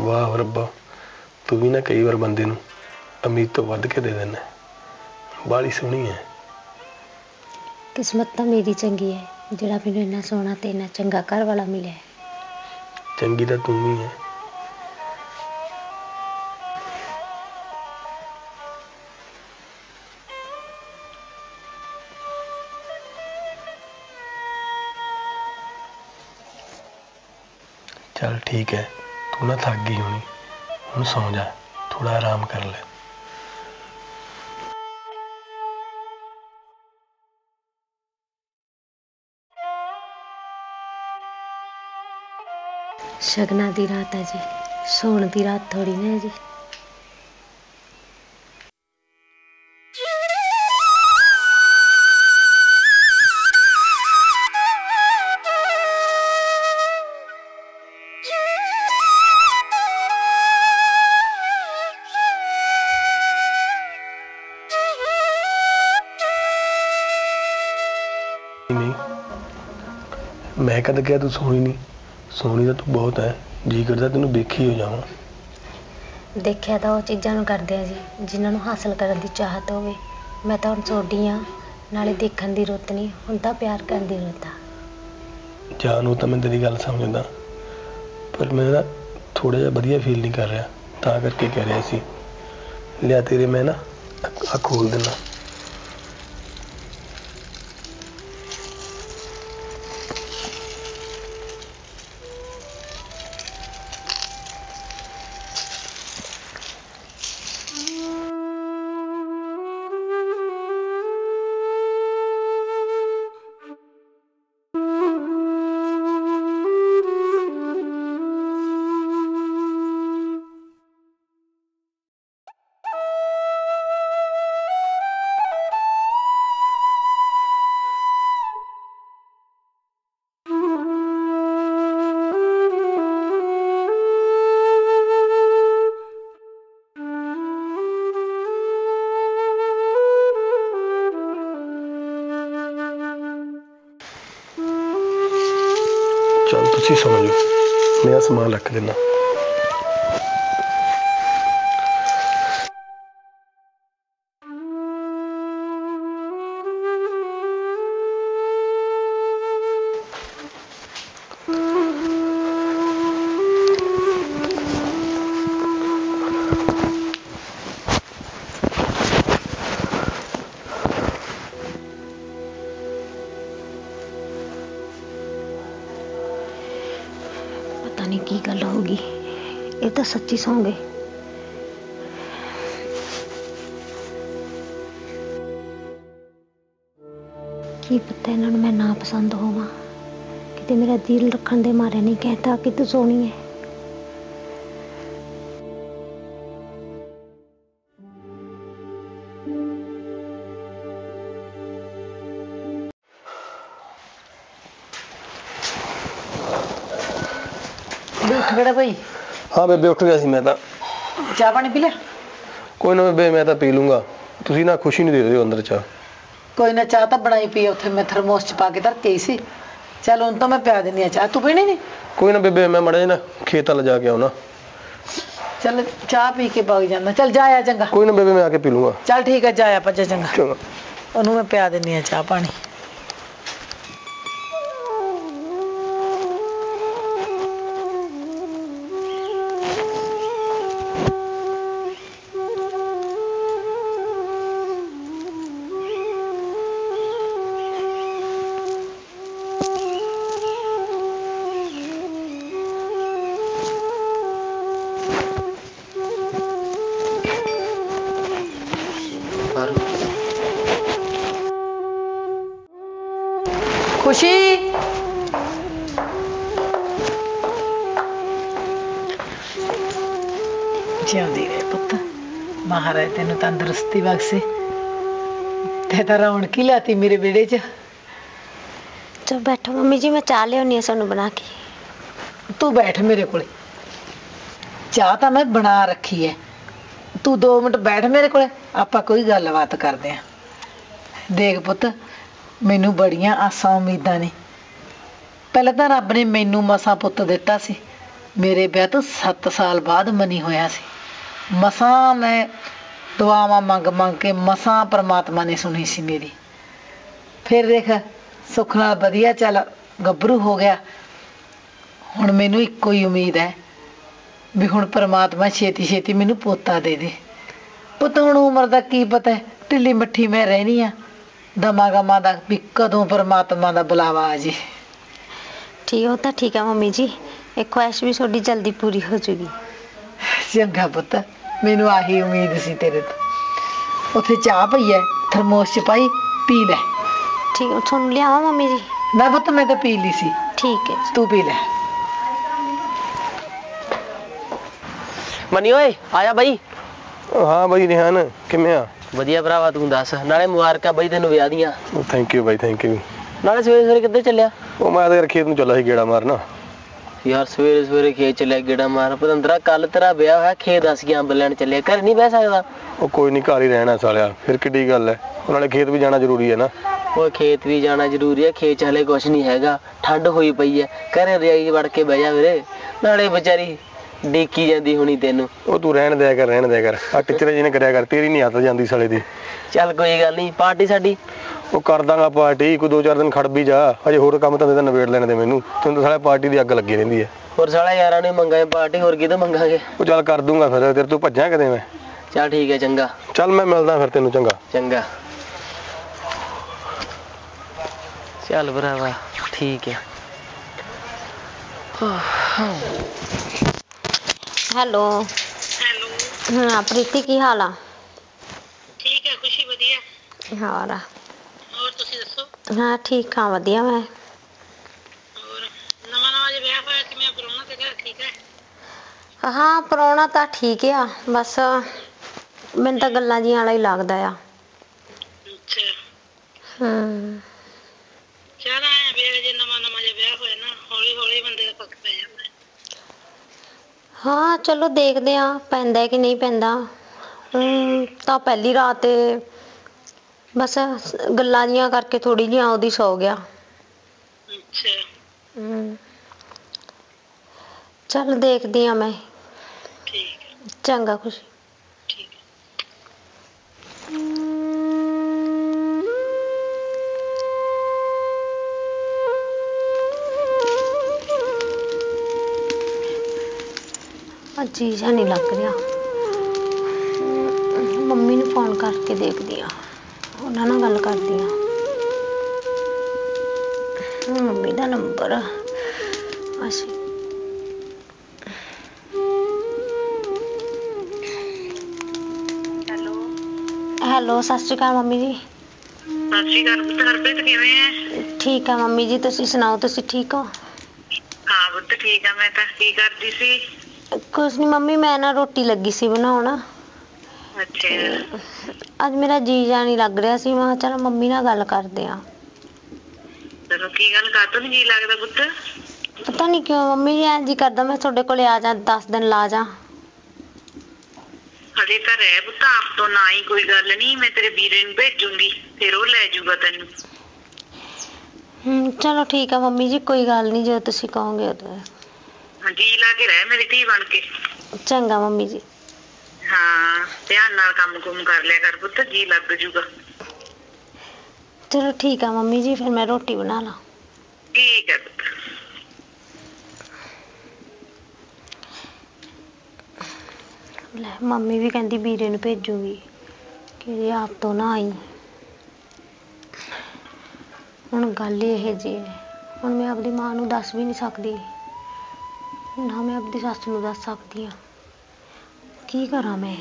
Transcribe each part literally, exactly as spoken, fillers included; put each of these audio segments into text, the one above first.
वाह रब्बा, तू भी ना कई बार बंदे नूं उम्मीद तो वध के दे देना। बाली सोहनी है। किस्मत तो मेरी चंगी है, जिहड़ा मैनूं इन्ना सोहना ते इन्ना चंगा घर वाला मिलिया है। चंगी तो तू भी है। चल ठीक है, तू ना थक गई होनी, हुण सौ जा, थोड़ा आराम कर ले। शगना दी रात है जी, सोण दी रात थोड़ी ना है जी। नहीं, मैं कद क्या तू सोहनी नहीं? सोहनी तो तू बहुत है, जी करदा तेनू देखी हो जावां। देखिया तो वो चीज़ां नूं करदे आ जी जिन्हां नूं हासिल करन दी चाहत होवे। मैं तो हुण सोडी हाँ, नाले देखण दी रुत नहीं, हुण तां प्यार करन दी रुत आ। जान वो तो मैं तेरी गल समझदा, पर मैं ना थोड़ा जिहा वधिया फील नहीं कर रहा, तां करके कह रहा सी। लिया तेरे मैं ना अख खोल देना। चल तुसी सो जाओ, मैं समान रख देना। पता नहीं की गल होगी, ये तो सच्ची सौ गए। की पता इन्हों मैं ना पसंद होवां, किते मेरा दिल रखण दे मारे नहीं कहता कि तू सोहनी है। उठ गया भाई? हाँ बेबे उठ गया सी मैं तो। चाह पानी पी लिया? कोई ना बेबे मैं तो पी लूंगा, तुसी ना खुशी नहीं दे रहे हो अंदर चाह। कोई ना, चाह तो बनाई पी उथे मैं थर्मोस च पा के धर के सी। चल हुण तो मैं पिया देनी है चाह, तू पीनी नहीं? कोई ना बेबे, मैं मड़ा ना खेत वाल जाके आऊँ ना। चल चाह पी के भाग जाना, चल जाया चंगा। कोई ना बेबे, मैं आके पी लूंगा। चल ठीक है, जाया भज्जा चंगा। चंगा, ओनू मैं पिया देनी है चाह पानी। खुशी जिंदी रहे पुत, महाराज तेन तंदुरुस्ती बख्शे। ते तां रौनक ही लाती मेरे बेड़े च। चल बैठो मम्मी जी, मैं चाह लियानी सानू बना के। तू बैठ मेरे कोले, चाह तो मैं बना रखी है, तू दो मिनट बैठ मेरे कोले, आपां कोई गलबात करदे आ। देख पुत, मैनू बड़ियां आसां उम्मीदां ने। पहले तो रब ने मैनू मसा पुत दिता सी, ਮੇਰੇ ਵਿਆਹ ਤੋਂ ਸੱਤ ਸਾਲ ਬਾਅਦ ਮਨੀ ਹੋਇਆ ਸੀ। ਮਸਾਂ ਮੈਂ ਦੁਆਵਾਂ ਮੰਗ ਮੰਗ ਕੇ ਮਸਾਂ ਪ੍ਰਮਾਤਮਾ ਨੇ ਸੁਣੀ ਸੀ ਮੇਰੀ। ਫਿਰ ਦੇਖ ਸੁੱਖ ਨਾਲ ਵਧੀਆ ਚੱਲ ਗੱਭਰੂ ਹੋ ਗਿਆ। ਹੁਣ ਮੈਨੂੰ ਇੱਕੋ ਹੀ ਉਮੀਦ ਹੈ ਵੀ ਹੁਣ ਪ੍ਰਮਾਤਮਾ ਛੇਤੀ ਛੇਤੀ ਮੈਨੂੰ ਪੋਤਾ ਦੇ ਦੇ। ਪੁੱਤ ਹੁਣ ਉਮਰ ਦਾ ਕੀ ਪਤਾ, ਢਿੱਲੀ ਮੱਠੀ ਮੈਂ ਰਹਿਣੀ ਆ, ਦਮਾ ਗਮਾ ਦਾ ਵੀ ਕਦੋਂ ਪ੍ਰਮਾਤਮਾ ਦਾ ਬੁਲਾਵਾ ਆ ਜੇ। ਠੀਕ ਉਹ ਤਾਂ ਠੀਕ ਹੈ ਮੰਮੀ ਜੀ, ਇਹ ਖੁਆਇਸ਼ ਵੀ ਤੁਹਾਡੀ ਜਲਦੀ ਪੂਰੀ ਹੋ ਜੂਗੀ। ਚੰਗਾ ਪੁੱਤ, ਮੈਨੂੰ ਆਹੀ ਉਮੀਦ ਸੀ ਤੇਰੇ ਤੋਂ। ਉੱਥੇ ਚਾਹ ਪਈ ਹੈ ਥਰਮੋਸ ਚ ਪਾਈ, ਪੀ ਲੈ। ਠੀਕ ਹੈ, ਤੁਹਾਨੂੰ ਲਿਆਵਾਂ ਮੰਮੀ ਜੀ? ਨਾ ਪੁੱਤ ਮੈਂ ਤਾਂ ਪੀ ਲਈ ਸੀ। ਠੀਕ ਹੈ ਤੂੰ ਪੀ ਲੈ। ਮਨੀ ਓਏ ਆਇਆ ਬਾਈ। ਹਾਂ ਬਾਈ ਰਿਹਾਨ, ਕਿਵੇਂ ਆ? ਵਧੀਆ ਭਰਾਵਾ, ਤੂੰ ਦੱਸ। ਨਾਲੇ ਮੁਬਾਰਕਾਂ ਬਾਈ ਤੈਨੂੰ ਵਿਆਹ ਦੀਆਂ। ਥੈਂਕ ਯੂ ਬਾਈ, ਥੈਂਕ ਯੂ। ਨਾਲੇ ਸਵੇਰੇ ਸਵੇਰੇ ਕਿੱਧਰ ਚੱਲਿਆ? ਉਹ ਮੈਂ ਤਾਂ ਯਾਰ ਖੇਤ ਨੂੰ ਚੱਲਾ ਸੀ ਗੇੜਾ ਮਾਰਨਾ। ਯਾਰ ਸਵੇਰੇ ਸਵੇਰੇ ਖੇਤ ਚੱਲਿਆ ਗੇੜਾ ਮਾਰ? ਪਤੰਦਰਾ ਕੱਲ ਤੇਰਾ ਵਿਆਹ ਹੋਇਆ, ਖੇਤ ਦੱਸ ਗਿਆ ਅੰਬ ਲੈਣ ਚੱਲਿਆ, ਘਰ ਨਹੀਂ ਬਹਿ ਸਕਦਾ? ਉਹ ਕੋਈ ਨਹੀਂ, ਘਰ ਹੀ ਰਹਿਣਾ ਸਾਲਿਆ, ਫਿਰ ਕਿੱਡੀ ਗੱਲ ਹੈ। ਨਾਲੇ ਖੇਤ ਵੀ ਜਾਣਾ ਜ਼ਰੂਰੀ ਹੈ ਨਾ। ਉਹ ਖੇਤ ਵੀ ਜਾਣਾ ਜ਼ਰੂਰੀ ਹੈ, ਖੇਤ 'ਚ ਹਲੇ ਕੁਛ ਨਹੀਂ ਹੈਗਾ, ਠੰਡ ਹੋਈ ਪਈ ਹੈ, ਘਰੇ ਰਜਾਈ ਵੜ ਕੇ ਬਹਿ ਜਾ ਵੀਰੇ। ਨਾਲੇ ਵਿਚਾਰੀ ਡੀਕੀ ਜਾਂਦੀ ਹੋਣੀ ਤੈਨੂੰ। ਉਹ ਤੂੰ ਰਹਿਣ ਦਿਆ ਕਰ, ਰਹਿਣ ਦਿਆ ਕਰ। ਆ ਟਿਚਰੇ ਜਿਹਨੇ ਕਰਿਆ ਕਰ, ਤੇਰੀ ਨਹੀਂ ਹੱਥ ਜਾਂਦੀ ਸਾਲੇ ਦੀ। ਚੱਲ ਕੋਈ ਗੱਲ ਨਹੀਂ, ਪਾਰਟੀ ਸਾਡੀ। ਉਹ ਕਰ ਦਾਂਗਾ ਪਾਰਟੀ, ਕੋਈ ਦੋ ਚਾਰ ਦਿਨ ਖੜ ਵੀ ਜਾ, ਅਜੇ ਹੋਰ ਕੰਮ ਧੰਦੇ ਤਾਂ ਨਵੇੜ ਲੈਣ ਦੇ ਮੈਨੂੰ। ਤੈਨੂੰ ਤਾਂ ਸਾਲਾ ਪਾਰਟੀ ਦੀ ਅੱਗ ਲੱਗੀ ਰਹਿੰਦੀ ਹੈ। ਹੋਰ ਸਾਲਾ ਯਾਰਾਂ ਨੇ ਮੰਗਾਂਗੇ ਪਾਰਟੀ, ਹੋਰ ਕਿਹਦੋਂ ਮੰਗਾਂਗੇ? ਉਹ ਚੱਲ ਕਰ ਦੂੰਗਾ ਫਿਰ, ਤੇਰੇ ਤੋਂ ਭੱਜਾਂ ਕਿਤੇ ਮੈਂ। ਚੱਲ ਠੀਕ ਹੈ, ਚੰਗਾ। ਚੱਲ ਮੈਂ ਮਿਲਦਾ ਫਿਰ ਤੈਨੂੰ। ਚੰਗਾ ਚੰਗਾ। ਚੱਲ ਭਰਾਵਾ ਠੀਕ ਹੈ। Hello hello. ਹਾਂ ਪ੍ਰੀਤੀ, ਕੀ ਹਾਲ ਆ? ਠੀਕ ਹੈ ਖੁਸ਼ੀ, ਵਧੀਆ। ਹੋਰ ਹੋਰ ਤੁਸੀਂ ਦੱਸੋ? ਹਾਂ ਠੀਕ ਆ, ਵਧੀਆ ਮੈਂ। ਹੋਰ ਨਵਾਂ ਨਵਾਂ ਜਿਹਾ ਵਿਆਹ ਹੋਇਆ, ਕਿਵੇਂ ਪ੍ਰਾਹੁਣਾ ਤੇ ਘਰ ਠੀਕ ਹੈ? ਹਾਂ ਪ੍ਰਾਹੁਣਾ ਤਾਂ ਠੀਕ ਆ, ਬਸ ਮੈਨੂੰ ਤਾਂ ਗੱਲਾਂ ਜੀਆਂ ਵਾਲਾ ਹੀ ਲੱਗਦਾ ਆ। ਅੱਛਾ। ਹਮ ਚੱਲ ਆਇਆ ਵੀ ਜੇ ਨਵਾਂ ਨਵਾਂ ਜਿਹਾ ਵਿਆਹ ਹੋਇਆ ਨਾ, ਹੌਲੀ ਹੌਲੀ ਬੰਦੇ ਦਾ ਫਰਕ ਪੈ ਜਾਂਦਾ। ਹਾਂ ਚਲੋ ਦੇਖਦੇ ਆ ਪੈਂਦਾ ਕਿ ਨਹੀਂ ਪੈਂਦਾ। ਹਮ ਤਾਂ ਪਹਿਲੀ ਰਾਤ ਤੇ ਬਸ ਗੱਲਾਂ ਜੀਆਂ ਕਰਕੇ ਥੋੜੀ ਜਿਹੀਆਂ ਉਹਦੀ ਸੌ ਗਿਆ। ਅੱਛਾ। ਹਮ ਚੱਲ ਦੇਖਦੀ ਆ ਮੈਂ। ਠੀਕ ਹੈ। ਚੰਗਾ ਖੁਸ਼ੀ। ਠੀਕ ਹੈ। ਜੀ ਜਿਹਾ ਨਹੀਂ ਲੱਗ ਰਿਹਾ। ਮੰਮੀ ਨੂੰ ਫੋਨ ਕਰਕੇ ਦੇਖਦੀ ਆ, ਉਹਨਾਂ ਨਾਲ ਗੱਲ ਕਰਦੀ ਆ। ਮੰਮੀ ਦਾ ਨੰਬਰ ਅਸੀਂ ਹੈਲੋ। ਹੈਲੋ ਸਤਿ ਸ਼੍ਰੀ ਅਕਾਲ ਮੰਮੀ ਜੀ। ਸਤਿ ਸ਼੍ਰੀ ਅਕਾਲ ਪੁੱਤ, ਹਰਪ੍ਰੀਤ ਕਿਵੇਂ ਹੈ? ਠੀਕ ਆ ਮੰਮੀ ਜੀ, ਤੁਸੀਂ ਸੁਣਾਓ, ਤੁਸੀਂ ਠੀਕ ਹੋ? ਹਾਂ ਪੁੱਤ ਠੀਕ ਆ। ਮੈਂ ਤਾਂ ਕੀ ਕਰਦੀ ਸੀ? ਕੁਛ ਨੀ ਮੰਮੀ, ਮੈਂ ਨਾ ਰੋਟੀ ਲੱਗੀ ਸੀ ਬਣਾਉਣ। ਅੱਛਾ। ਅੱਜ ਮੇਰਾ ਜੀ ਜਾ ਨਹੀਂ ਲੱਗ ਰਿਹਾ ਸੀ, ਮੈਂ ਕਿਹਾ ਚਲ ਮੰਮੀ ਨਾਲ ਗੱਲ ਕਰਦੇ ਆ। ਚਲੋ ਕੀ ਗੱਲ, ਕਾਹਤੋਂ ਨੀ ਜੀ ਲੱਗਦਾ ਪੁੱਤ? ਪਤਾ ਨਹੀਂ ਕਿਉਂ ਮੰਮੀ ਜੀ ਐਂ ਜੀ ਕਰਦਾ ਮੈਂ ਤੁਹਾਡੇ ਕੋਲੇ ਆ ਜਾ, ਦਸ ਦਿਨ ਲਾ ਜਾ। ਹਜੇ ਤਾਂ ਰਹਿ ਪੁੱਤ, ਆਪ ਤੋਂ ਨਾ ਹੀ ਕੋਈ ਗੱਲ ਨਹੀਂ, ਮੈਂ ਤੇਰੇ ਵੀਰੇ ਨੂੰ ਭੇਜੂੰਗੀ, ਫਿਰ ਉਹ ਲੈ ਜਾਊਗਾ ਤੈਨੂੰ। ਹਮ ਚਲੋ ਠੀਕ ਆ ਮੰਮੀ ਜੀ, ਕੋਈ ਗੱਲ ਨਹੀਂ, ਜਦੋਂ ਤੁਸੀਂ ਕਹੋਗੇ ਉਦੋਂ। ਜੀ ਲਾ ਕੇ ਰਹਿ ਮੇਰੀ ਧੀ ਬਣ ਕੇ। ਚੰਗਾ ਮੰਮੀ ਜੀ। ਹਾਂ ਧਿਆਨ ਨਾਲ ਕੰਮ ਕੁਮ ਕਰ ਲਿਆ ਕਰ ਪੁੱਤ, ਜੀ ਲੱਗ ਜੂਗਾ। ਚਲੋ ਠੀਕ ਆ ਮੰਮੀ ਜੀ, ਫਿਰ ਮੈਂ ਰੋਟੀ ਬਣਾ ਲਾਂ। ਠੀਕ ਹੈ ਪੁੱਤ। ਲੈ ਮੰਮੀ ਵੀ ਕਹਿੰਦੀ ਵੀਰੇ ਨੂੰ ਭੇਜੂਗੀ, ਕਿ ਆਪ ਤੋਂ ਨਾ ਆਈ। ਹੁਣ ਗੱਲ ਇਹ ਜੀ ਹੈ, ਹੁਣ ਮੈਂ ਆਪਣੀ ਮਾਂ ਨੂੰ ਦੱਸ ਵੀ ਨਹੀਂ ਸਕਦੀ, ਨਾ ਮੈਂ ਆਪਣੀ ਸੱਸ ਨੂੰ ਦੱਸ ਸਕਦੀ ਹਾਂ। ਕੀ ਕਰਾਂ ਮੈਂ?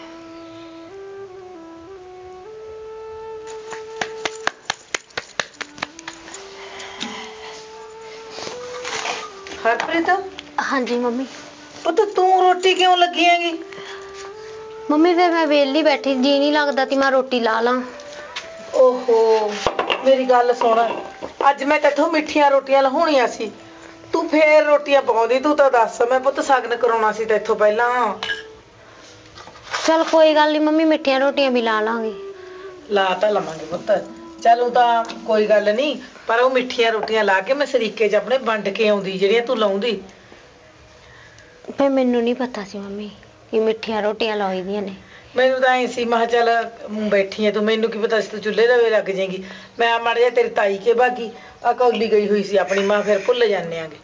ਹਰਪ੍ਰੀਤ। ਹਾਂਜੀ ਮੰਮੀ। ਪੁੱਤ ਤੂੰ ਰੋਟੀ ਕਿਉਂ ਲੱਗੀ ਹੈਗੀ? ਮੰਮੀ ਫਿਰ ਮੈਂ ਵਿਹਲੀ ਬੈਠੀ, ਜੀ ਨਹੀਂ ਲੱਗਦਾ ਤੀ ਮੈਂ ਰੋਟੀ ਲਾ ਲਾਂ। ਓਹੋ ਮੇਰੀ ਗੱਲ ਸੁਣ, ਅੱਜ ਮੈਂ ਤੇਥੋਂ ਮਿੱਠੀਆਂ ਰੋਟੀਆਂ ਲਹਾਉਣੀਆਂ ਸੀ, ਤੂੰ ਫੇਰ ਰੋਟੀਆਂ ਪਕਾਉਂਦੀ। ਤੂੰ ਤਾਂ ਦੱਸ, ਮੈਂ ਪੁੱਤ ਸਗਨ ਕਰਾਉਣਾ ਸੀ ਤੇਥੋਂ ਪਹਿਲਾਂ। ਚਲ ਕੋਈ ਗੱਲ ਨਹੀਂ ਮੰਮੀ, ਮਿੱਠੀਆਂ ਰੋਟੀਆਂ ਵੀ ਲਾ ਲਾਂਗੇ। ਲਾ ਤਾਂ ਲਵਾਂਗੇ ਪੁੱਤ, ਚੱਲ ਉਹ ਤਾਂ ਕੋਈ ਗੱਲ ਨਹੀਂ, ਪਰ ਉਹ ਮਿੱਠੀਆਂ ਰੋਟੀਆਂ ਲਾ ਕੇ ਮੈਂ ਸਰੀਕੇ 'ਚ ਆਪਣੇ ਵੰਡ ਕੇ ਆਉਂਦੀ ਜਿਹੜੀਆਂ ਤੂੰ ਲਾਉਂਦੀ। ਪਰ ਮੈਨੂੰ ਨਹੀਂ ਪਤਾ ਸੀ ਮੰਮੀ ਕਿ ਮਿੱਠੀਆਂ ਰੋਟੀਆਂ ਲਾਈ ਦੀਆਂ ਨੇ। ਮੈਨੂੰ ਤਾਂ ਐ ਸੀ ਮੈਂ ਚੱਲ ਬੈਠੀ ਐ ਤੂੰ, ਮੈਨੂੰ ਕੀ ਪਤਾ ਸੀ ਤੂੰ ਚੁੱਲ੍ਹੇ ਲਵੇ ਲੱਗ ਜਾਏਗੀ। ਮੈਂ ਮੜ ਜਾ ਤੇਰੀ ਤਾਈ ਕੇ ਬਾਗੀ ਆ ਕੌਲੀ ਗਈ ਹੋਈ ਸੀ ਆਪਣੀ ਮਾਂ, ਫਿਰ ਭੁੱਲ ਜਾਂਦੇ ਆਂਗੇ।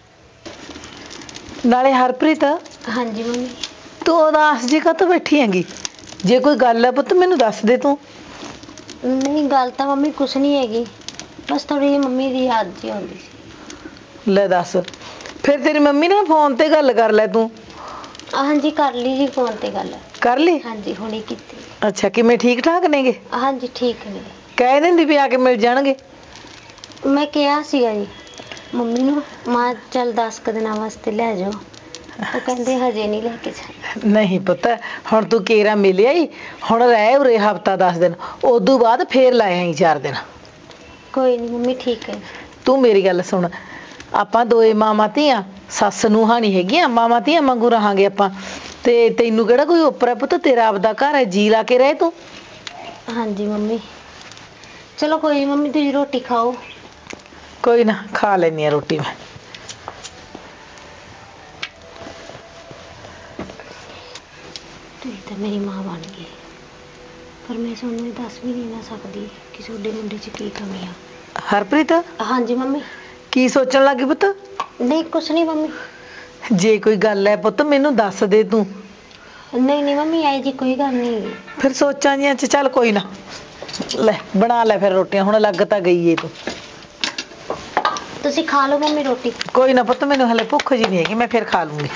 ਨਾਲੇ ਹਰਪ੍ਰੀਤ, ਹਾਂਜੀ ਮੰਮੀ। ਤੂੰ ਉਦਾਸ ਜੀ ਕਾਹਤੋਂ ਬੈਠੀ ਹੈਗੀ? ਜੇ ਕੋਈ ਗੱਲ ਹੈ ਪੁੱਤ ਮੈਨੂੰ ਦੱਸ ਦੇ ਤੂੰ। ਨਹੀਂ ਗੱਲ ਤਾਂ ਮੰਮੀ ਕੁਛ ਨਹੀਂ ਹੈਗੀ, ਬਸ ਥੋੜੀ ਜਿਹੀ ਮੰਮੀ ਦੀ ਯਾਦ ਜੀ ਆਉਂਦੀ ਸੀ। ਲੈ ਦੱਸ, ਫਿਰ ਤੇਰੀ ਮੰਮੀ ਨਾਲ ਫੋਨ ਤੇ ਗੱਲ ਕਰ ਲੈ ਤੂੰ। ਹਾਂਜੀ ਕਰ ਲਈ ਜੀ ਫੋਨ ਤੇ ਗੱਲ। ਕਰ ਲਈ? ਹਾਂਜੀ ਹੁਣੇ ਕੀਤੀ। ਅੱਛਾ, ਕਿਵੇਂ ਠੀਕ ਠਾਕ ਨੇਗੇ? ਹਾਂਜੀ ਠੀਕ ਨੇ। ਕਹਿ ਦਿੰਦੀ ਵੀ ਆ ਕੇ ਮਿਲ ਜਾਣਗੇ। ਮੈਂ ਕਿਹਾ ਸੀਗਾ ਜੀ ਮੰਮੀ ਨੂੰ, ਮਾਂ ਚੱਲ ਦਸ ਕੁ ਦਿਨਾਂ ਵਾਸਤੇ ਲੈ ਜਾਓ। ਉਹ ਕਹਿੰਦੇ ਹਜੇ ਨਹੀਂ ਲੈ ਕੇ ਜਾਣਾ। ਨਹੀਂ ਪੁੱਤ, ਹੁਣ ਤੂੰ ਕੇਰਾ ਮਿਲਿਆ ਹੀ, ਹੁਣ ਰਹਿ ਉਰੇ ਹਫਤਾ ਦਸ ਦਿਨ, ਉਦੋਂ ਬਾਅਦ ਫੇਰ ਲਾਏ ਆਈ ਚਾਰ ਦਿਨ। ਕੋਈ ਨਹੀਂ ਮੰਮੀ ਠੀਕ ਹੈ। ਤੂੰ ਮੇਰੀ ਗੱਲ ਸੁਣ, ਆਪਾਂ ਦੋਏ ਮਾਵਾਂ ਧੀਆਂ, ਸੱਸ ਨੂੰਹਾਂ ਨਹੀਂ ਹੈਗੀਆਂ, ਮਾਵਾਂ ਧੀਆਂ ਵਾਂਗੂ ਰਹਾਂਗੇ ਆਪਾਂ। ਤੇ ਤੈਨੂੰ ਕਿਹੜਾ ਕੋਈ ਉੱਪਰ ਹੈ ਪੁੱਤ, ਤੇਰਾ ਆਪਦਾ ਘਰ ਹੈ, ਜੀ ਲਾ ਕੇ ਰਹਿ ਤੂੰ। ਹਾਂਜੀ ਮੰਮੀ ਚਲੋ ਕੋਈ ਨੀ ਮੰਮੀ, ਤੁਸੀਂ ਰੋਟੀ ਖਾਓ। ਕੋਈ ਨਾ, ਖਾ ਲੈਣੀ ਆ ਰੋਟੀ ਮੈਂ। ਤੁਸੀਂ ਤਾਂ ਮੇਰੀ ਮਾਂ ਬਣ ਗਈ, ਪਰ ਮੈਂ ਤੁਹਾਨੂੰ ਇਹ ਦੱਸ ਵੀ ਨਹੀਂ ਨਾ ਸਕਦੀ ਕਿ ਤੁਹਾਡੇ ਮੁੰਡੇ 'ਚ ਕੀ ਕਮੀ ਆ। ਹਰਪ੍ਰੀਤ, ਹਾਂਜੀ ਮੰਮੀ। ਕੀ ਸੋਚਣ ਲੱਗੀ ਪੁੱਤ? ਨਹੀਂ ਕੁਛ ਨਹੀਂ ਮੰਮੀ। ਜੇ ਕੋਈ ਗੱਲ ਹੈ ਪੁੱਤ ਮੈਨੂੰ ਦੱਸ ਦੇ ਤੂੰ। ਨਹੀਂ ਨਹੀਂ ਮੰਮੀ ਆਈ ਜੀ ਕੋਈ ਗੱਲ ਨਹੀਂ। ਫਿਰ ਸੋਚਾਂ ਜੀਆਂ ਚ ਚੱਲ ਕੋਈ ਨਾ, ਲੈ ਬਣਾ ਲੈ ਫਿਰ ਰੋਟੀਆਂ, ਹੁਣ ਲੱਗ ਤਾਂ ਗਈ ਏ ਤੂੰ। ਤੁਸੀਂ ਖਾ ਲਓ ਮੰਮੀ ਰੋਟੀ। ਕੋਈ ਨਾ ਪੁੱਤ, ਮੈਨੂੰ ਹਲੇ ਭੁੱਖ ਜੀ ਨਹੀਂ ਹੈਗੀ, ਮੈਂ ਫਿਰ ਖਾ ਲੂੰਗੀ।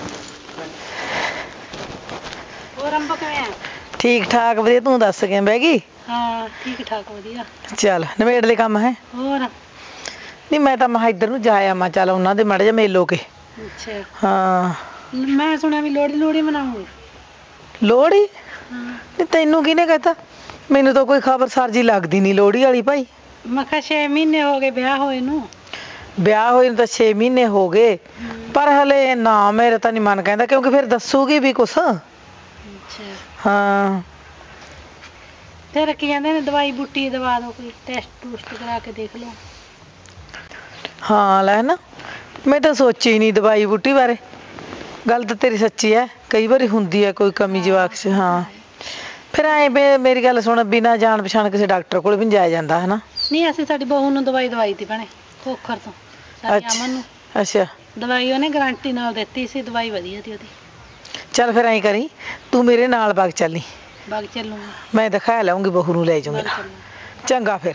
ਹੋਰ ਅੰਬ ਕਿਵੇਂ ਆ? ਠੀਕ ਠਾਕ ਵਧੀਆ, ਤੂੰ ਦੱਸ ਕਿਵੇਂ ਬਹਿ ਗਈ? ਹਾਂ ਠੀਕ ਠਾਕ ਵਧੀਆ। ਚੱਲ ਨਵੇੜ ਦੇ ਕੰਮ ਹੈ। ਹੋਰ? ਨਹੀਂ ਮੈਂ ਤਾਂ ਮਹਾ ਇੱਧਰ ਨੂੰ ਜਾਇਆ, ਮੈਂ ਚੱਲ ਉਹਨਾਂ ਦੇ ਮੜ ਜਾ ਮੇਲੋ ਕੇ। ਅੱਛਾ ਹਾਂ ਮੈਂ ਸੁਣਿਆ ਵੀ ਲੋਹੜੀ ਲੋਹੜੀ ਮਨਾਉਂਗੇ। ਲੋਹੜੀ? ਹਾਂ ਨਹੀਂ ਤੈਨੂੰ ਕਿਹਨੇ ਕਹਤਾ? ਮੈਨੂੰ ਤਾਂ ਕੋਈ ਖਬਰਸਾਰ ਜੀ ਲੱਗਦੀ ਨਹੀਂ ਲੋਹੜੀ ਵਾਲੀ ਭਾਈ। ਮੈਂ ਕਿਹਾ ਛੇ ਮਹੀਨੇ ਹੋ ਗਏ ਵਿਆਹ ਹੋਏ ਨੂੰ। ਵਿਆਹ ਹੋਏ ਨੂੰ ਤਾਂ ਛੇ ਮਹੀਨੇ ਹੋ ਗਏ, ਪਰ ਹਲੇ ਨਾ ਮੇਰੇ ਤਾਂ ਨਹੀਂ ਮਨ ਕਹਿੰਦਾ, ਕਿਉਂਕਿ ਫਿਰ ਦੱਸੂਗੀ ਵੀ ਕੁਛ। ਅੱਛਾ ਹਾਂ ਫਿਰ ਕੀ ਕਹਿੰਦੇ ਨੇ, ਦਵਾਈ ਬੂਟੀ ਦਵਾ ਦਿਓ, ਕੋਈ ਟੈਸਟ ਟੂਸਟ ਕਰਾ ਕੇ ਦੇਖ ਲਓ। ਹਾਂ ਲੈ ਨਾ, ਮੈਂ ਤਾਂ ਸੋਚੀ ਨਹੀਂ ਦਵਾਈ ਬੂਟੀ ਬਾਰੇ। ਗੱਲ ਤਾਂ ਤੇਰੀ ਸੱਚੀ ਹੈ, ਕਈ ਵਾਰੀ ਹੁੰਦੀ ਹੈ ਕੋਈ ਕਮੀ ਜਵਾਕ 'ਚ। ਹਾਂ ਫਿਰ ਐਂ ਮੇਰੀ ਗੱਲ ਸੁਣ, ਬਿਨਾਂ ਜਾਣ ਪਛਾਣ ਕਿਸੇ ਡਾਕਟਰ ਕੋਲ ਵੀ ਨਹੀਂ ਜਾਇਆ ਜਾਂਦਾ ਹੈ ਨਾ। ਨਹੀਂ ਅਸੀਂ ਸਾਡੀ ਬਹੂ ਨੂੰ ਦਵਾਈ ਦਵਾਈ ਤੀ ਭੈਣੇ ਖੋਖਰ ਤੋਂ, ਸਾਡੀ ਅਮਨ ਨੂੰ। ਅੱਛਾ ਦਵਾਈ ਉਹਨੇ ਗਾਰੰਟੀ ਨਾਲ ਦਿੱਤੀ ਸੀ, ਦਵਾਈ ਵਧੀਆ ਤੀ ਉਹਦੀ। ਚੱਲ ਫਿਰ ਐਂ ਕਰੀ, ਤੂੰ ਮੇਰੇ ਨਾਲ ਬਾਗ ਚੱਲੀ, ਬਾਗ ਚੱਲੂਗੀ। ਮੈਂ ਦਿਖਾ ਲਾਉਂਗੀ, ਬਹੂ ਨੂੰ ਲੈ ਜਾਊਂਗੀ। ਚੰਗਾ ਫਿਰ।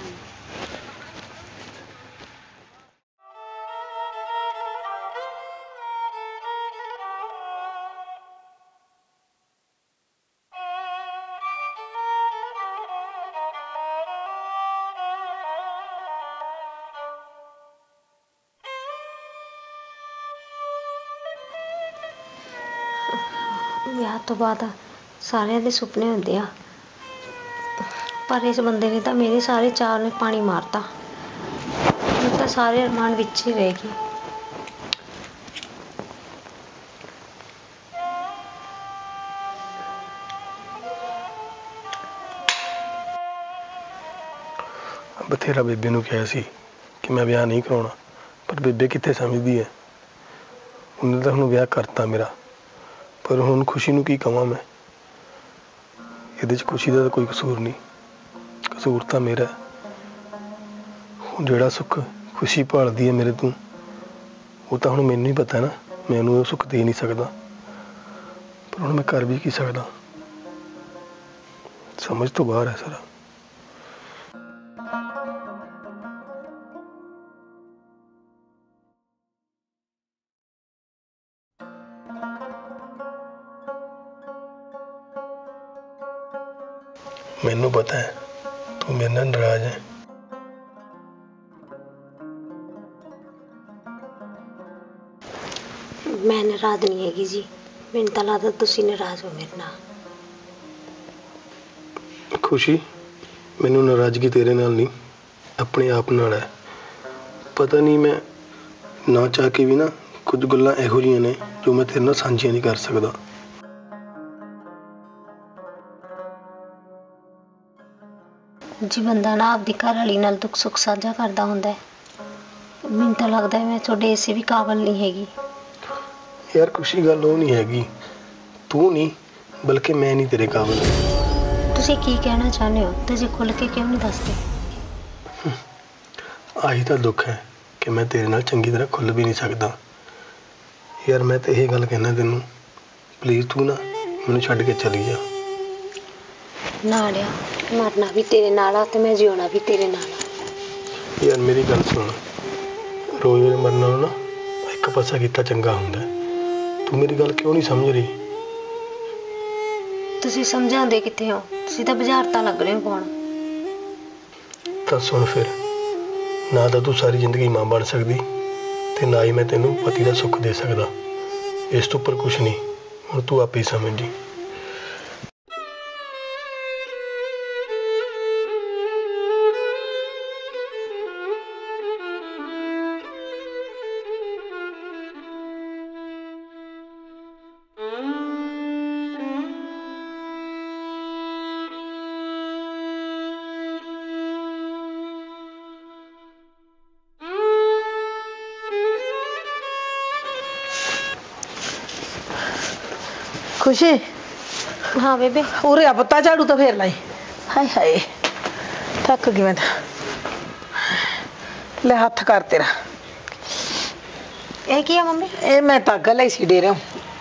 ਵਿਆਹ ਤੋਂ ਬਾਅਦ ਸਾਰਿਆਂ ਦੇ ਸੁਪਨੇ ਹੁੰਦੇ ਆ, ਪਰ ਇਸ ਬੰਦੇ ਨੇ ਤਾਂ ਮੇਰੇ ਸਾਰੇ ਚਾਅ ਨੇ ਪਾਣੀ ਮਾਰਤਾ। ਹੁਣ ਤਾਂ ਸਾਰੇ ਅਰਮਾਨ ਵਿੱਚ ਹੀ ਰਹਿ ਗਏ। ਬਥੇਰਾ ਬੇਬੇ ਨੂੰ ਕਿਹਾ ਸੀ ਕਿ ਮੈਂ ਵਿਆਹ ਨਹੀਂ ਕਰਾਉਣਾ, ਪਰ ਬੇਬੇ ਕਿੱਥੇ ਸਮਝਦੀ ਹੈ। ਉਹਨੇ ਤਾਂ ਹੁਣ ਵਿਆਹ ਕਰਤਾ ਮੇਰਾ, ਪਰ ਹੁਣ ਖੁਸ਼ੀ ਨੂੰ ਕੀ ਕਵਾਂ ਮੈਂ? ਇਹਦੇ 'ਚ ਖੁਸ਼ੀ ਦਾ ਤਾਂ ਕੋਈ ਕਸੂਰ ਨਹੀਂ, ਕਸੂਰ ਤਾਂ ਮੇਰਾ। ਹੁਣ ਜਿਹੜਾ ਸੁੱਖ ਖੁਸ਼ੀ ਭਾਲਦੀ ਹੈ ਮੇਰੇ ਤੋਂ, ਉਹ ਤਾਂ ਹੁਣ ਮੈਨੂੰ ਹੀ ਪਤਾ ਨਾ, ਮੈਂ ਉਹਨੂੰ ਉਹ ਸੁੱਖ ਦੇ ਨਹੀਂ ਸਕਦਾ। ਪਰ ਹੁਣ ਮੈਂ ਕਰ ਵੀ ਕੀ ਸਕਦਾ, ਸਮਝ ਤੋਂ ਬਾਹਰ ਹੈ ਸਾਰਾ। ਮੈਨੂੰ ਪਤਾ ਹੈ ਤੂੰ ਮੇਰੇ ਨਾਲ ਨਾਰਾਜ਼ ਹੈ। ਮੈਂ ਨਾਰਾਜ਼ ਨਹੀਂ ਹੈਗੀ ਜੀ, ਮੈਨੂੰ ਤਾਂ ਲੱਗਦਾ ਤੁਸੀਂ ਨਾਰਾਜ਼ ਹੋ ਮੇਰੇ ਨਾਲ। ਖੁਸ਼ੀ, ਮੈਨੂੰ ਨਾਰਾਜ਼ਗੀ ਤੇਰੇ ਨਾਲ ਨਹੀਂ, ਆਪਣੇ ਆਪ ਨਾਲ ਹੈ। ਪਤਾ ਨਹੀਂ ਮੈਂ ਨਾ ਚਾਹ ਕੇ ਵੀ ਨਾ, ਕੁਝ ਗੱਲਾਂ ਇਹੋ ਜਿਹੀਆਂ ਨੇ ਜੋ ਮੈਂ ਤੇਰੇ ਨਾਲ ਸਾਂਝੀਆਂ ਨਹੀਂ ਕਰ ਸਕਦਾ। ਜੀ ਬੰਦਾ ਨਾ ਆਪਦੀ ਘਰ ਵਾਲੀ ਨਾਲ ਦੁੱਖ ਸੁੱਖ ਸਾਂਝਾ ਕਰਦਾ ਹੁੰਦਾ ਹੈ। ਮੈਨੂੰ ਤਾਂ ਲੱਗਦਾ ਮੈਂ ਤੁਹਾਡੇ ਇਸੇ ਵੀ ਕਾਬਲ ਨਹੀਂ ਹੈਗੀ। यार खुशी गल वो नहीं हैगी, तू नहीं बल्कि मैं नहीं तेरे काबिल। ਤੁਸੀਂ ਕੀ ਕਹਿਣਾ ਚਾਹੁੰਦੇ ਹੋ? ਤੁਸੀਂ ਖੁੱਲ ਕੇ ਕਿਉਂ ਨਹੀਂ ਦੱਸਦੇ? ਆਹੀ ਤਾਂ ਦੁੱਖ ਹੈ ਕਿ ਮੈਂ ਤੇਰੇ ਨਾਲ ਚੰਗੀ ਤਰ੍ਹਾਂ ਖੁੱਲ ਵੀ ਨਹੀਂ ਸਕਦਾ। ਯਾਰ ਮੈਂ ਤੇ ਇਹ ਗੱਲ ਕਹਿਣਾ ਤੈਨੂੰ, ਪਲੀਜ਼ ਤੂੰ ਨਾ ਮੈਨੂੰ ਛੱਡ ਕੇ ਚਲੀ ਜਾ। ਨਾ ਲਿਆ, ਮਰਨਾ ਵੀ ਤੇਰੇ ਨਾਲ ਆ ਤੇ ਮੈਂ ਜਿਉਣਾ ਵੀ ਤੇਰੇ ਨਾਲ ਆ। ਯਾਰ ਮੇਰੀ ਗੱਲ ਸੁਣ, ਰੋਜ਼ ਰੋਜ਼ ਮਰਨ ਨਾਲੋਂ ਨਾ ਇੱਕ ਪਾਸਾ ਕੀਤਾ ਚੰਗਾ ਹੁੰਦਾ। ਤੂੰ ਮੇਰੀ ਗੱਲ ਕਿਉਂ ਨਹੀਂ ਸਮਝ ਰਹੀ? ਤੁਸੀਂ ਸਮਝਾਉਂਦੇ ਕਿੱਥੇ ਹੋ? ਤੁਸੀਂ ਤਾਂ ਬੁਝਾਰਤਾਂ ਲੱਗ ਰਹੇ ਹੋ ਪਾਉਣ। ਤਾਂ ਸੁਣ ਫਿਰ, ਨਾ ਤਾਂ ਤੂੰ ਸਾਰੀ ਜ਼ਿੰਦਗੀ ਮਾਂ ਬਣ ਸਕਦੀ ਤੇ ਨਾ ਹੀ ਮੈਂ ਤੈਨੂੰ ਪਤੀ ਦਾ ਸੁੱਖ ਦੇ ਸਕਦਾ। ਇਸ ਤੋਂ ਉੱਪਰ ਕੁਛ ਨਹੀਂ, ਹੁਣ ਤੂੰ ਆਪੇ ਹੀ ਸਮਝ ਜੀ। खुशी हाँ बेबे, उरे आ पत्ता झाड़ू तो फेर लाई। हाय हाय थक गई मैं तो। ले हाथ कर तेरा। ਇਹ ਕੀ ਆ ਮੰਮੀ? ਇਹ ਮੈਂ ਧਾਗਾ ਲਈ ਸੀ ਡੇਰਿਓਂ।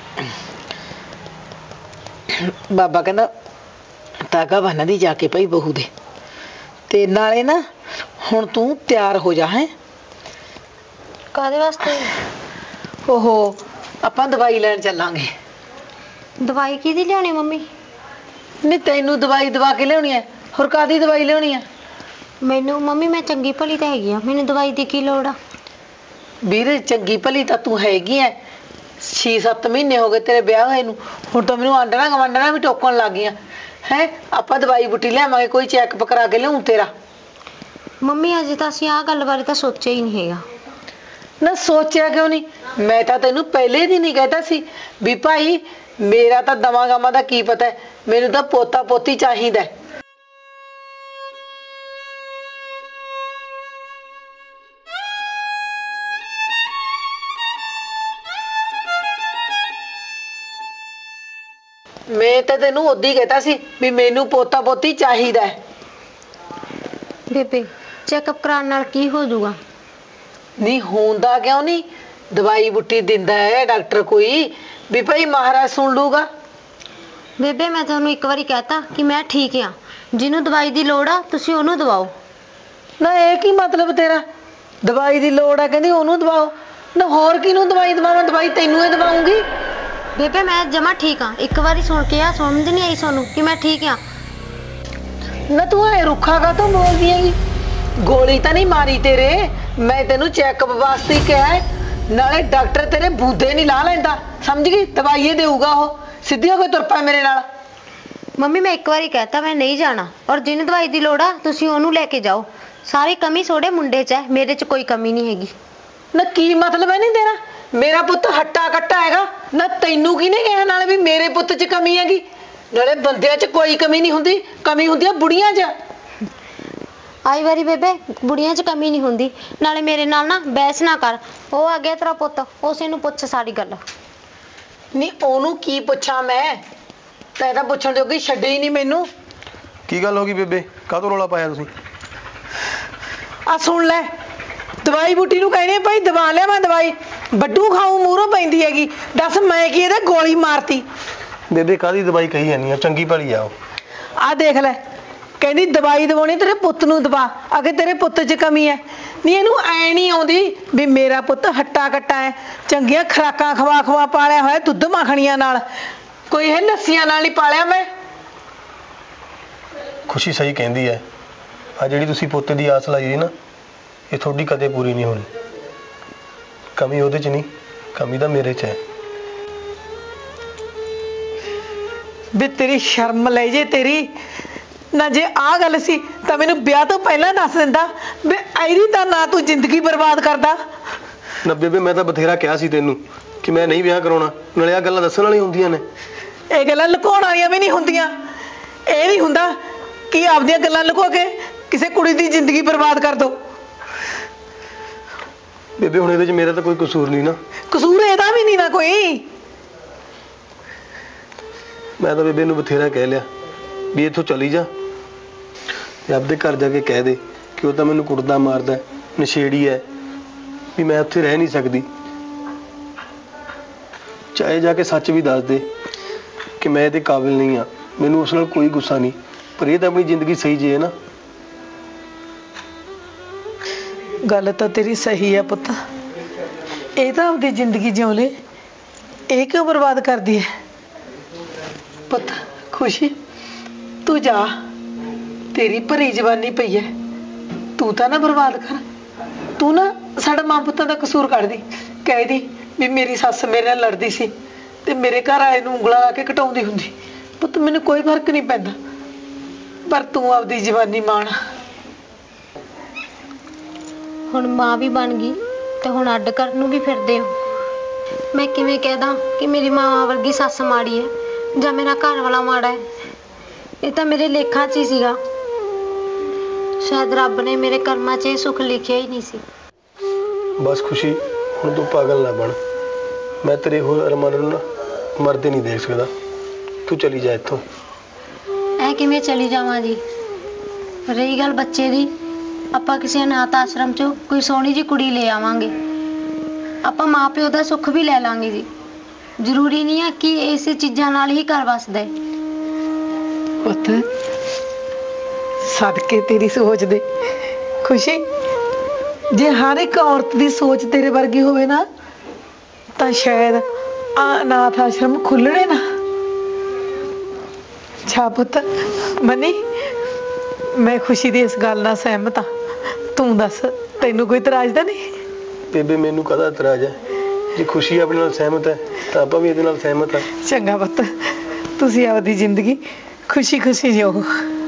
ਬਾਬਾ ਕਹਿੰਦਾ ਧਾਗਾ ਬੰਨ ਦੀ ਜਾ ਕੇ ਭਾਈ ਬਹੂ ਦੇ, ਤੇ ਨਾਲੇ ਨਾ ਹੁਣ ਤੂੰ ਤਿਆਰ ਹੋ ਜਾ। ਹੈ ਕਾਦੇ ਵਾਸਤੇ? ਓਹੋ ਆਪਾਂ ਦਵਾਈ ਲੈਣ ਚੱਲਾਂਗੇ। ਦਵਾਈ ਕਿਹਦੀ ਲਿਆਉਣੀ ਮੰਮੀ? ਨਹੀਂ ਤੈਨੂੰ ਦਵਾਈ ਦਵਾ ਕੇ ਲਿਆਉਣੀ ਹੈ, ਹੋਰ ਕਾਦੀ ਦਵਾਈ ਲਿਆਉਣੀ ਹੈ? ਮੈਨੂੰ ਮੰਮੀ ਮੈਂ ਚੰਗੀ ਭਲੀ ਤਾਂ ਹੈਗੀ ਆ, ਮੈਨੂੰ ਦਵਾਈ ਦੀ ਕੀ ਲੋੜ ਆ? ਵੀਰ ਚੰਗੀ ਭਲੀ ਤਾਂ ਤੂੰ ਹੈਗੀ ਐ, ਛੇ ਸੱਤ ਮਹੀਨੇ ਹੋ ਗਏ ਤੇਰੇ ਵਿਆਹ ਹੋਏ ਨੂੰ, ਹੁਣ ਤਾਂ ਮੈਨੂੰ ਆਂਡਣਾ ਗਵਾਂਡਣਾ ਵੀ ਟੋਕਣ ਲੱਗ ਗਈਆਂ। ਹੈ ਆਪਾਂ ਦਵਾਈ ਬੁੱਟੀ ਲਿਆਵਾਂਗੇ, ਕੋਈ ਚੈੱਕਅਪ ਕਰਾ ਕੇ ਲਿਆਉਂ ਤੇਰਾ। ਮੰਮੀ ਅਜੇ ਤਾਂ ਅਸੀਂ ਆਹ ਗੱਲ ਬਾਰੇ ਤਾਂ ਸੋਚਿਆ ਹੀ ਨਹੀਂ ਹੈਗਾ। ਨਾ ਸੋਚਿਆ ਕਿਉਂ ਨਹੀਂ? ਮੈਂ ਤਾਂ ਤੈਨੂੰ ਪਹਿਲੇ ਦਿਨ ਹੀ ਕਹਿਤਾ ਸੀ ਵੀ ਭਾਈ ਮੇਰਾ ਤਾਂ ਦਵਾਂ ਗਾਵਾਂ ਦਾ ਕੀ ਪਤਾ, ਮੈਨੂੰ ਤਾਂ ਪੋਤਾ ਪੋਤੀ ਚਾਹੀਦਾ। ਮੈਂ ਤਾਂ ਤੈਨੂੰ ਉਦੋਂ ਹੀ ਕਹਿਤਾ ਸੀ ਵੀ ਮੈਨੂੰ ਪੋਤਾ ਪੋਤੀ ਚਾਹੀਦਾ। ਬੇਬੇ ਚੈੱਕਅਪ ਕਰਾਉਣ ਨਾਲ ਕੀ ਹੋ ਜਾਊਗਾ? ਨਹੀਂ ਹੁੰਦਾ ਕਿਉਂ ਨਹੀਂ, ਦਵਾਈ ਬੁੱਟੀ ਦਿੰਦਾ ਹੈ ਡਾਕਟਰ ਕੋਈ, ਵੀ ਭਾਈ ਮਹਾਰਾਜ ਸੁਣ ਲੂਗਾ। ਬੇਬੇ ਮੈਂ ਤੁਹਾਨੂੰ ਇੱਕ ਵਾਰੀ ਕਹਿਤਾ ਕਿ ਮੈਂ ਠੀਕ ਆ, ਜਿਹਨੂੰ ਦਵਾਈ ਦੀ ਲੋੜ ਆ ਤੁਸੀਂ ਉਹਨੂੰ ਦਵਾਓ। ਨਾ ਇਹ ਕੀ ਮਤਲਬ ਤੇਰਾ? ਦਵਾਈ ਦੀ ਲੋੜ ਆ ਕਹਿੰਦੀ ਉਹਨੂੰ ਦਵਾਓ, ਨਾ ਹੋਰ ਕਿਹਨੂੰ ਦਵਾਈ ਦਵਾਵਾਂ? ਦਵਾਈ ਤੈਨੂੰ ਹੀ ਦਵਾਉਂਗੀ। ਬੇਬੇ ਮੈਂ ਜਮਾ ਠੀਕ ਆ, ਇੱਕ ਵਾਰੀ ਸੁਣ ਕੇ ਆ, ਸਮਝ ਨਹੀਂ ਆਈ ਤੁਹਾਨੂੰ ਕਿ ਮੈਂ ਠੀਕ ਆ? ਨਾ ਤੂੰ ਐ ਰੁੱਖਾ ਕਾਹਤੋਂ ਬੋਲਦੀ ਹੈਗੀ? ਗੋਲੀ ਤਾਂ ਨਹੀਂ ਮਾਰੀ ਤੇਰੇ, ਮੈਂ ਤੈਨੂੰ ਚੈੱਕਅਪ ਵਾਸਤੇ ਕਿਹਾ, ਨਾਲੇ ਡਾਕਟਰ ਤੇਰੇ ਬੂਦੇ ਨਹੀਂ ਲਾ ਲੈਂਦਾ, ਸਮਝ ਗਈ? ਦਵਾਈਏ ਦੇਊਗਾ ਉਹ, ਸਿੱਧੀ ਹੋ ਕੇ ਤੁਰ ਪੈ ਮੇਰੇ ਨਾਲ। ਮੰਮੀ ਮੈਂ ਇੱਕ ਵਾਰੀ ਕਹਿਤਾ ਮੈਂ ਨਹੀਂ ਜਾਣਾ, ਔਰ ਜਿਹਨੂੰ ਦਵਾਈ ਦੀ ਲੋੜ ਆ ਤੁਸੀਂ ਉਹਨੂੰ ਲੈ ਕੇ ਜਾਓ। ਸਾਰੀ ਕਮੀ ਤੁਹਾਡੇ ਮੁੰਡੇ 'ਚ ਹੈ, ਮੇਰੇ 'ਚ ਕੋਈ ਕਮੀ ਨਹੀਂ ਹੈਗੀ। ਨਾ ਕੀ ਮਤਲਬ ਹੈ ਨਹੀਂ ਤੇਰਾ? ਮੇਰਾ ਪੁੱਤ ਹੱਟਾ ਕੱਟਾ ਹੈਗਾ ਨਾ, ਤੈਨੂੰ ਕਿਹਨੇ ਕਿਹਾ ਨਾਲੇ ਵੀ ਮੇਰੇ ਪੁੱਤ 'ਚ ਕਮੀ ਹੈਗੀ? ਨਾਲੇ ਬੰਦਿਆਂ 'ਚ ਕੋਈ ਕਮੀ ਨਹੀਂ ਹੁੰਦੀ, ਕਮੀ ਹੁੰਦੀ ਆ ਬੁੜੀਆਂ 'ਚ। ਆਈ ਵਾਰੀ ਬੇਬੇ ਬੁੜੀਆਂ 'ਚ ਕਮੀ ਨਹੀਂ ਹੁੰਦੀ, ਨਾਲੇ ਮੇਰੇ ਨਾਲ ਨਾ ਬਹਿਸ ਨਾ ਕਰ। ਉਹ ਆ ਗਿਆ ਤੇਰਾ ਪੁੱਤ, ਉਸੇ ਨੂੰ ਪੁੱਛ ਸਾਰੀ ਗੱਲ। ਨਹੀਂ ਉਹਨੂੰ ਕੀ ਪੁੱਛਾਂ ਮੈਂ, ਤੈਂ ਤਾਂ ਪੁੱਛਣ ਜੋਗੀ ਛੱਡੇ ਹੀ ਨਹੀਂ ਮੈਨੂੰ। ਕੀ ਗੱਲ ਹੋ ਗਈ ਬੇਬੇ, ਕਾਹਤੋਂ ਰੌਲਾ ਪਾਇਆ ਤੁਸੀਂ? ਆ ਸੁਣ ਲੈ, ਦਵਾਈ ਬੂਟੀ ਨੂੰ ਕਹਿੰਦੇ ਭਾਈ ਦਵਾ ਲਿਆ ਮੈਂ ਦਵਾਈ, ਵੱਡੂ ਖਾਊ ਮੂਹਰੋਂ ਪੈਂਦੀ ਹੈਗੀ। ਦੱਸ ਮੈਂ ਕੀ ਇਹਦੇ ਗੋਲੀ ਮਾਰਤੀ? ਬੇਬੇ ਕਾਹਦੀ ਦਵਾਈ ਕਹੀ ਜਾਂਦੀ ਆ, ਚੰਗੀ ਭਲੀ ਆ ਉਹ। ਆ ਦੇਖ ਲੈ, ਕਹਿੰਦੀ ਦਵਾਈ ਦਵਾਉਣੀ ਤੇਰੇ ਪੁੱਤ ਨੂੰ ਦਵਾ, ਅਗੇ ਤੇਰੇ ਪੁੱਤ 'ਚ ਕਮੀ ਹੈ। ਨਹੀਂ ਇਹਨੂੰ ਐ ਨਹੀਂ ਆਉਂਦੀ ਵੀ ਮੇਰਾ ਪੁੱਤ ਹੱਟਾ ਕੱਟਾ ਹੈ, ਚੰਗੀਆਂ ਖੁਰਾਕਾਂ ਖਵਾ ਖਵਾ ਪਾਲਿਆ ਹੋਇਆ, ਦੁੱਧ ਮੱਖਣੀਆਂ ਨਾਲ, ਕੋਈ ਇਹ ਲੱਸੀਆਂ ਨਾਲ ਨਹੀਂ ਪਾਲਿਆ ਮੈਂ। ਖੁਸ਼ੀ ਸਹੀ ਕਹਿੰਦੀ ਹੈ, ਆ ਜਿਹੜੀ ਤੁਸੀਂ ਪੁੱਤ ਦੀ ਆਸ ਲਾਈ ਸੀ ਨਾ, ਇਹ ਤੁਹਾਡੀ ਕਦੇ ਪੂਰੀ ਨਹੀਂ ਹੋਣੀ। ਕਮੀ ਉਹਦੇ 'ਚ ਨਹੀਂ, ਕਮੀ ਤਾਂ ਮੇਰੇ 'ਚ ਹੈ। ਵੀ ਤੇਰੀ ਸ਼ਰਮ ਲੈ ਜੇ ਤੇਰੀ ਨਾ, ਜੇ ਆ ਗੱਲ ਸੀ ਤਾਂ ਮੈਨੂੰ ਵਿਆਹ ਤੋਂ ਪਹਿਲਾਂ ਦੱਸ ਦਿੰਦਾ ਵੀ ਐਰੀ ਤਾਂ ਨਾ ਤੂੰ ਜ਼ਿੰਦਗੀ ਬਰਬਾਦ ਕਰਦਾ। ਨਾ ਬੇਬੇ ਮੈਂ ਤਾਂ ਬਥੇਰਾ ਕਿਹਾ ਸੀ ਤੈਨੂੰ ਕਿ ਮੈਂ ਨਹੀਂ ਵਿਆਹ ਕਰਾਉਣਾ, ਨਾਲੇ ਆ ਗੱਲਾਂ ਦੱਸਣ ਵਾਲੀਆਂ ਹੁੰਦੀਆਂ ਨੇ। ਇਹ ਗੱਲਾਂ ਲੁਕਾਉਣ ਵਾਲੀਆਂ ਵੀ ਨਹੀਂ ਹੁੰਦੀਆਂ। ਇਹ ਨਹੀਂ ਹੁੰਦਾ ਕਿ ਆਪਦੀਆਂ ਗੱਲਾਂ ਲੁਕੋ ਕੇ ਕਿਸੇ ਕੁੜੀ ਦੀ ਜ਼ਿੰਦਗੀ ਬਰਬਾਦ ਕਰ ਦੋ। ਬੇਬੇ ਹੁਣ ਇਹਦੇ 'ਚ ਮੇਰਾ ਤਾਂ ਕੋਈ ਕਸੂਰ ਨਹੀਂ ਨਾ। ਕਸੂਰ ਇਹਦਾ ਵੀ ਨਹੀਂ ਨਾ ਕੋਈ। ਮੈਂ ਤਾਂ ਬੇਬੇ ਨੂੰ ਬਥੇਰਾ ਕਹਿ ਲਿਆ ਵੀ ਇੱਥੋਂ ਚਲੀ ਜਾ, ਤੇ ਆਪਦੇ ਘਰ ਜਾ ਕੇ ਕਹਿ ਦੇ ਕਿ ਉਹ ਤਾਂ ਮੈਨੂੰ ਕੁੱਟਦਾ ਮਾਰਦਾ ਨਸ਼ੇੜੀ ਹੈ, ਵੀ ਮੈਂ ਉੱਥੇ ਰਹਿ ਨਹੀਂ ਸਕਦੀ। ਚਾਹੇ ਜਾ ਕੇ ਸੱਚ ਵੀ ਦੱਸ ਦੇ ਕਿ ਮੈਂ ਇਹਦੇ ਕਾਬਿਲ ਨਹੀਂ ਆ, ਮੈਨੂੰ ਉਸ ਨਾਲ ਕੋਈ ਗੁੱਸਾ ਨਹੀਂ, ਪਰ ਇਹ ਤਾਂ ਆਪਣੀ ਜ਼ਿੰਦਗੀ ਸਹੀ ਜੀਏ ਨਾ। ਗੱਲ ਤਾਂ ਤੇਰੀ ਸਹੀ ਹੈ ਪੁੱਤ, ਇਹ ਤਾਂ ਆਪਦੀ ਜ਼ਿੰਦਗੀ ਜਿਉਂ ਲੈ, ਇਹ ਕਿਉਂ ਬਰਬਾਦ ਕਰਦੀ ਹੈ? ਪੁੱਤ ਖੁਸ਼ੀ ਤੂੰ ਜਾ, ਤੇਰੀ ਭਰੀ ਜਵਾਨੀ ਪਈ ਹੈ, ਤੂੰ ਤਾਂ ਨਾ ਬਰਬਾਦ ਕਰ। ਤੂੰ ਨਾ ਸਾਡੇ ਮਾਂ ਪੁੱਤਾਂ ਦਾ ਕਸੂਰ ਕੱਢਦੀ, ਕਹਿ ਦੀ ਵੀ ਮੇਰੀ ਸੱਸ ਮੇਰੇ ਨਾਲ ਲੜਦੀ ਸੀ ਤੇ ਮੇਰੇ ਘਰ ਆਏ ਨੂੰ ਉਂਗਲਾਂ ਲਾ ਕੇ ਘਟਾਉਂਦੀ ਹੁੰਦੀ। ਪੁੱਤ ਮੈਨੂੰ ਕੋਈ ਫਰਕ ਨਹੀਂ ਪੈਂਦਾ, ਪਰ ਤੂੰ ਆਪਦੀ ਜਵਾਨੀ ਮਾਣ। ਹੁਣ ਮਾਂ ਵੀ ਬਣ ਗਈ ਤੇ ਹੁਣ ਅੱਡ ਕਰਨ ਨੂੰ ਵੀ ਫਿਰਦੇ ਹੋ। ਮੈਂ ਕਿਵੇਂ ਕਹਿਦਾ ਕਿ ਮੇਰੀ ਮਾਂ ਵਰਗੀ ਸੱਸ ਮਾੜੀ ਹੈ ਜਾਂ ਮੇਰਾ ਘਰ ਵਾਲਾ ਮਾੜਾ ਹੈ? ਇਹ ਤਾਂ ਮੇਰੇ ਲੇਖਾਂ 'ਚ ਹੀ ਸੀਗਾ, ਸ਼ਾਇਦ ਰੱਬ ਨੇ ਮੇਰੇ ਕਰਮਾਂ 'ਚ ਇਹ ਸੁੱਖ ਲਿਖਿਆ ਹੀ ਨਹੀਂ ਸੀ। ਬਸ ਖੁਸ਼ੀ, ਹੁਣ ਤੂੰ ਪਾਗਲ ਨਾ ਬਣ, ਮੈਂ ਤੇਰੇ ਹੋਰ ਅਰਮਾਨਾਂ ਨੂੰ ਨਾ ਮਰਦੇ ਨਹੀਂ ਦੇਖ ਸਕਦਾ। ਤੂੰ ਚਲੀ ਜਾ ਇੱਥੋਂ। ਐ ਕਿਵੇਂ ਚਲੀ ਜਾਵਾਂ ਜੀ? ਰਹੀ ਗੱਲ ਬੱਚੇ ਦੀ, ਆਪਾਂ ਕਿਸੇ ਅਨਾਥ ਆਸ਼ਰਮ 'ਚੋਂ ਕੋਈ ਸੋਹਣੀ ਜੀ ਕੁੜੀ ਲੈ ਆਵਾਂਗੇ, ਆਪਾਂ ਮਾਂ ਪਿਓ ਦਾ ਸੁੱਖ ਵੀ ਲੈ ਲਾਂਗੇ ਜੀ। ਜ਼ਰੂਰੀ ਨਹੀਂ ਹੈ ਕਿ ਇਸੇ ਚੀਜ਼ਾਂ ਨਾਲ ਹੀ ਘਰ ਵਸਦਾ ਹੈ। ਪੁੱਤ ਸਦਕੇ ਤੇਰੀ ਸੋਚ ਦੇ ਖੁਸ਼ੀ, ਜੇ ਹਰ ਇੱਕ ਔਰਤ ਦੀ ਸੋਚ ਤੇਰੇ ਵਰਗੀ ਹੋਵੇ ਨਾ ਤਾਂ ਸ਼ਾਇਦ ਆ ਅਨਾਥ ਆਸ਼ਰਮ ਖੁੱਲਣੇ ਨਾ। ਅੱਛਾ ਪੁੱਤ ਮਨੀ, ਮੈਂ ਖੁਸ਼ੀ ਦੀ ਇਸ ਗੱਲ ਨਾਲ ਸਹਿਮਤ ਹਾਂ, ਤੂੰ ਦੱਸ ਤੈਨੂੰ ਕੋਈ ਇਤਰਾਜ਼ ਤਾਂ ਨਹੀਂ? ਬੇਬੇ ਮੈਨੂੰ ਕਾਹਦਾ ਇਤਰਾਜ਼ ਹੈ? ਜੇ ਖੁਸ਼ੀ ਆਪਣੇ ਨਾਲ ਸਹਿਮਤ ਹੈ ਤਾਂ ਆਪਾਂ ਵੀ ਇਹਦੇ ਨਾਲ ਸਹਿਮਤ ਹਾਂ। ਚੰਗਾ ਪੁੱਤ, ਤੁਸੀਂ ਆਪਦੀ ਜ਼ਿੰਦਗੀ ਖੁਸ਼ੀ ਖੁਸ਼ੀ ਜਿਓ।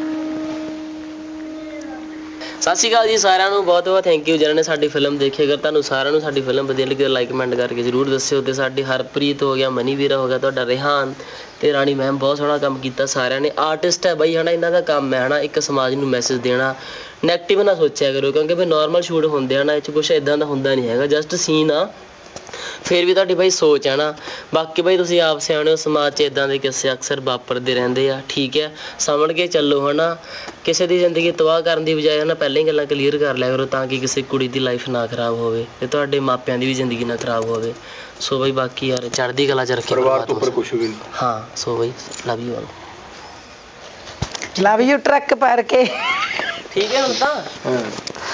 ਸਤਿ ਸ਼੍ਰੀ ਅਕਾਲ ਜੀ ਸਾਰਿਆਂ ਨੂੰ, ਬਹੁਤ ਬਹੁਤ ਥੈਂਕ ਯੂ ਜਿਹਨਾਂ ਨੇ ਸਾਡੀ ਫਿਲਮ ਦੇਖੀ। ਅਗਰ ਤੁਹਾਨੂੰ ਸਾਰਿਆਂ ਨੂੰ ਸਾਡੀ ਫਿਲਮ ਵਧੀਆ ਲੱਗੀ ਤਾਂ ਲਾਈਕ ਕਮੈਂਟ ਕਰਕੇ ਜ਼ਰੂਰ ਦੱਸਿਓ। ਤੇ ਸਾਡੀ ਹਰਪ੍ਰੀਤ ਹੋ ਗਿਆ, ਮਨੀ ਵੀਰਾ ਹੋ ਗਿਆ, ਤੁਹਾਡਾ ਰਿਹਾਨ ਤੇ ਰਾਣੀ ਮੈਮ, ਬਹੁਤ ਸੋਹਣਾ ਕੰਮ ਕੀਤਾ ਸਾਰਿਆਂ ਨੇ। ਆਰਟਿਸਟ ਹੈ ਬਾਈ, ਹੈ ਨਾ, ਇਹਨਾਂ ਦਾ ਕੰਮ ਹੈ ਨਾ ਇੱਕ ਸਮਾਜ ਨੂੰ ਮੈਸੇਜ ਦੇਣਾ। ਨੈਗੇਟਿਵ ਨਾ ਸੋਚਿਆ ਕਰੋ, ਕਿਉਂਕਿ ਵੀ ਨੋਰਮਲ ਸ਼ੂਟ ਹੁੰਦੇ ਆ ਨਾ, ਇਹ 'ਚ ਕੁਛ ਇੱਦਾਂ ਦਾ ਹੁੰਦਾ ਨਹੀਂ ਹੈਗਾ, ਜਸਟ ਸੀਨ ਆ। ਫਿਰ ਵੀ ਤੁਹਾਡੀ ਬਾਈ ਸੋਚ ਹੈ ਨਾ। ਬਾਕੀ ਬਾਈ ਤੁਸੀਂ ਆਪ ਸਿਆਣੇ ਹੋ, ਸਮਾਜ 'ਚ ਇੱਦਾਂ ਦੇ ਕਿੱਸੇ ਅਕਸਰ ਵਾਪਰਦੇ ਰਹਿੰਦੇ ਆ, ਠੀਕ ਹੈ, ਸਮਝ ਕੇ ਚੱਲੋ ਹੈ ਨਾ। ਕਿਸੇ ਦੀ ਜ਼ਿੰਦਗੀ ਤਬਾਹ ਕਰਨ ਦੀ ਬਜਾਏ ਹੈ ਨਾ ਪਹਿਲਾਂ ਹੀ ਗੱਲਾਂ ਕਲੀਅਰ ਕਰ ਲਿਆ ਕਰੋ, ਤਾਂ ਕਿ ਕਿਸੇ ਕੁੜੀ ਦੀ ਲਾਈਫ ਨਾ ਖਰਾਬ ਹੋਵੇ ਤੇ ਤੁਹਾਡੇ ਮਾਪਿਆਂ ਦੀ ਵੀ ਜ਼ਿੰਦਗੀ ਨਾ ਖਰਾਬ ਹੋਵੇ। ਸੋ ਬਾਈ ਬਾਕੀ ਯਾਰ ਚੜ੍ਹਦੀ ਕਲਾ 'ਚ ਰੱਖੇ ਪਰਿਵਾਰ ਤੋਂ ਉੱਪਰ ਕੁਛ ਵੀ ਨਹੀਂ। ਹਾਂ so bye love you all, love you truck ਭਰ ਕੇ। ਠੀਕ ਹੈ ਹੁਣ ਤਾਂ। ਹਾਂ।